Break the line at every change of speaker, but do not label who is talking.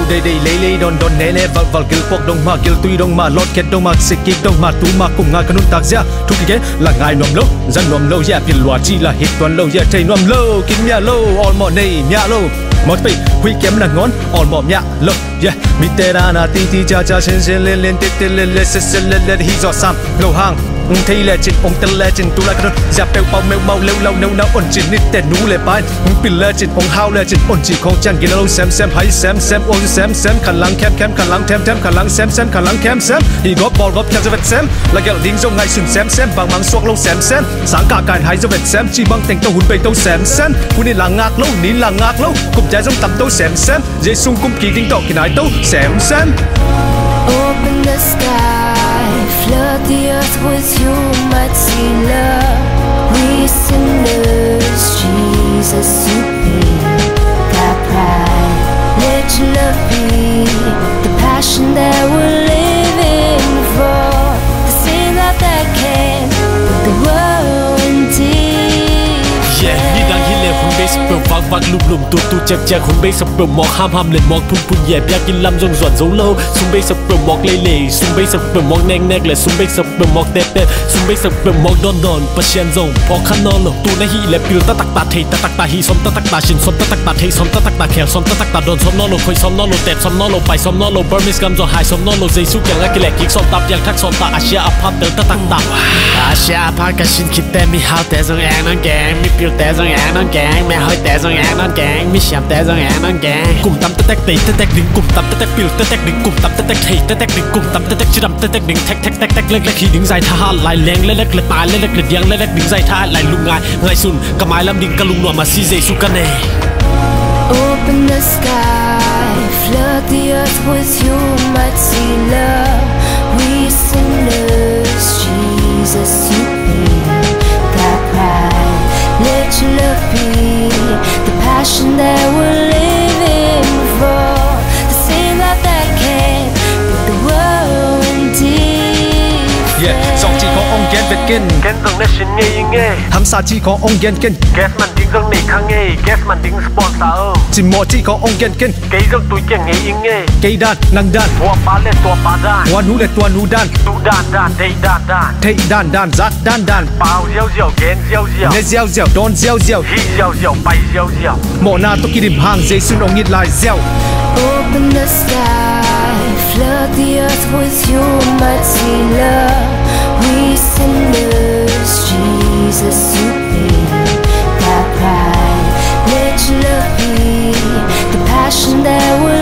đầy đầy lấy đòn đòn nè nè vào kêu quốc đông mà kêu tuy đông mà lót kết đông mà xịt kích đông mà tú mà cùng ngài con tác giả thu cái là ngài nòm lâu dân nòm lâu ya biển loa chi là hit toàn lâu ya chạy nòm lâu kín nhà lâu all mỏ này nhà lâu một bị huy kém là ngón all mỏ nhà lâu yeah mi tê ra na ti ti cha cha sen lên lên tê tê lên lên se lên hi giọt sam lâu hàng thấy legend ông tên legend tu lại con giáp bèo bao mèo mau lêu lâu nâu nâu ổn chỉ nít tè nú lệ bài pin legend ông how legend ổn chỉ không chăn kia lâu xem hay xem ôn xem khăn lăng kem khăn lăng thêm khăn lăng xem khăn lăng kem xem thì góp kem cho vẹt xem là kẹo đinh trong ngày sừng xem bằng mang suộc lâu xem sáng cả cài hay cho vẹt xem chỉ bằng thành tàu hùn bầy tàu xem cú nên là ngạc lâu nín là ngạc lâu cùng trái trong tầm tàu xem dây sung cung kỳ đinh tàu kỳ nái tàu xem.
Open the sky, flood the earth with your mighty love. We sinners, Jesus supreme, got pride. Let your love be the passion that we're living for. The sin that can put the world in deep.
Yeah, you don't hear from base, but vang lùm tu chẹp hôn base sập bờ mọc ham lên mọc phun dẹp ya kinh lâm rong ruột dấu lâu xung base sập bờ mọc lê xung base sập bờ mọc neng là xung base sập bờ mọc tép xung base sập bờ mọc đòn passion zoneพอขนอนtu na hi le pil ta tak ta hi som ta tak ta shin som ta tak ta hi som ta tak taแขวsom ta tak taดอนsomนอโลคอยsomนอโลแตบsomนอโลไปsomนอโลเบอร์มิสกัมจอหายsomนอโลเจสุอย่างละกิเลกิกsomตับอย่างทักsomตาอาเซียอพาร์ตta tak taอาเซียอพาร์ตก็ชินคิดแต่มี how แต่ซองแองนั่นแกงมีปิวแต่ซองแองนั่นแกงแม่หอยแต่ซองแองนั่นแกงมีแชมแต่ซองแองนั่นแกงกลุ่มตำตะแตกตีตะแตกดึงกลุ่มตำตะแตกปิวตะแตกดึงกลุ่มตำตะแตกเทตะแตกดึงกลุ่มตำตะแตกชิดำตะแตกดึงแท็กเล็กขี่ดึงใจท่าลายแรงเล็กเตายเล็กเดียงเล็กดึงใจท่าลายลุงง่ายสุนกระไม้ลำดิ่งกระลุงหนัวมาซีเจสุกันเน่
Open the sky, flood the earth with your mighty love. We sinners, Jesus supreme, got pride. Let your love be the passion that we're living for. The sin that can put the world in deep.
Yeah, dòng chỉ có ông Gen Việt Kinh
dòng này xin nghe
Hàm xa chỉ có ông Gen Kinh
Guess man ding dòng này khang nghe Guess man ding sponsor
chỉ mò chỉ có ông Gen Kinh
cây dòng tuổi kia nghe
cây đàn năng đàn
tua ba đàn
hoa nú tua nú đàn
tu đàn
thầy đàn giác đàn
bao diêu gen diêu
nghe đón diêu
hi diêu bay diêu
mỏ na tôi kia điểm hàng dây xuân ông nhịn lại diêu.
Open the sky, flood the earth with your mighty love. We sinners, Jesus supreme, got pride. Let your love be the passion that we're